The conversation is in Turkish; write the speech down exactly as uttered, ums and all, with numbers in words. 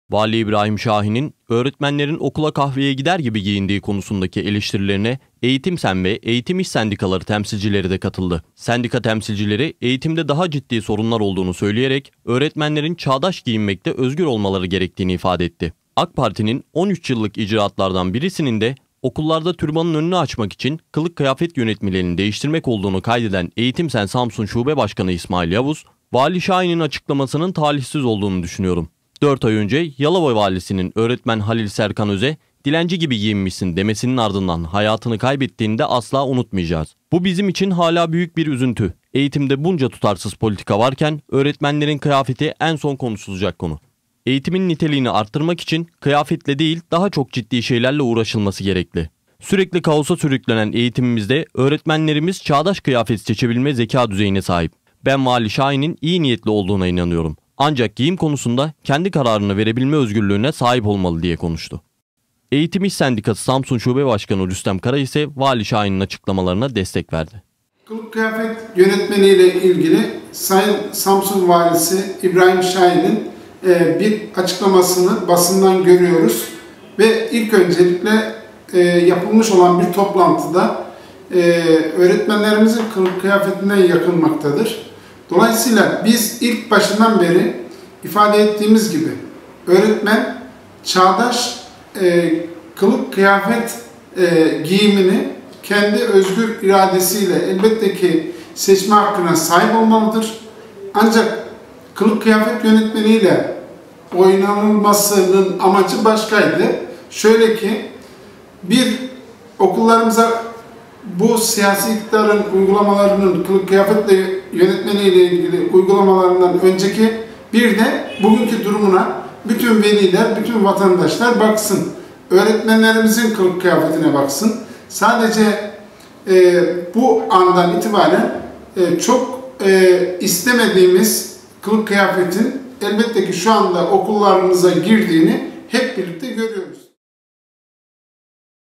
Vali İbrahim Şahin'in öğretmenlerin okula kahveye gider gibi giyindiği konusundaki eleştirilerine Eğitimsen ve Eğitim İş Sendikaları temsilcileri de katıldı. Sendika temsilcileri eğitimde daha ciddi sorunlar olduğunu söyleyerek öğretmenlerin çağdaş giyinmekte özgür olmaları gerektiğini ifade etti. AK Parti'nin on üç yıllık icraatlardan birisinin de okullarda türbanın önünü açmak için kılık kıyafet yönetmeliğini değiştirmek olduğunu kaydeden Eğitimsen Samsun Şube Başkanı İsmail Yavuz, Vali Şahin'in açıklamasının talihsiz olduğunu düşünüyorum. dört ay önce Yalova Valisi'nin öğretmen Halil Serkan Öz'e dilenci gibi giyinmişsin demesinin ardından hayatını kaybettiğini de asla unutmayacağız. Bu bizim için hala büyük bir üzüntü. Eğitimde bunca tutarsız politika varken öğretmenlerin kıyafeti en son konuşulacak konu. Eğitimin niteliğini arttırmak için kıyafetle değil daha çok ciddi şeylerle uğraşılması gerekli. Sürekli kaosa sürüklenen eğitimimizde öğretmenlerimiz çağdaş kıyafet seçebilme zeka düzeyine sahip. Ben Vali Şahin'in iyi niyetli olduğuna inanıyorum. Ancak giyim konusunda kendi kararını verebilme özgürlüğüne sahip olmalı diye konuştu. Eğitim İş Sendikası Samsun Şube Başkanı Rüstem Kara ise Vali Şahin'in açıklamalarına destek verdi. Kılık kıyafet yönetmeliğiyle ilgili Sayın Samsun Valisi İbrahim Şahin'in bir açıklamasını basından görüyoruz. Ve ilk öncelikle yapılmış olan bir toplantıda öğretmenlerimizin kılık kıyafetine yakınmaktadır. Dolayısıyla biz ilk başından beri ifade ettiğimiz gibi öğretmen çağdaş e, kılık kıyafet e, giyimini kendi özgür iradesiyle elbette ki seçme hakkına sahip olmalıdır. Ancak kılık kıyafet yönetmeliğiyle oynanılmasının amacı başkaydı. Şöyle ki bir okullarımıza bu siyasi iktidarın uygulamalarının kılık kıyafetle yönetmeliğiyle ilgili uygulamalarından önceki bir de bugünkü durumuna bütün veliler, bütün vatandaşlar baksın. Öğretmenlerimizin kılık kıyafetine baksın. Sadece e, bu andan itibaren e, çok e, istemediğimiz kılık kıyafetin elbette ki şu anda okullarımıza girdiğini hep birlikte görüyoruz.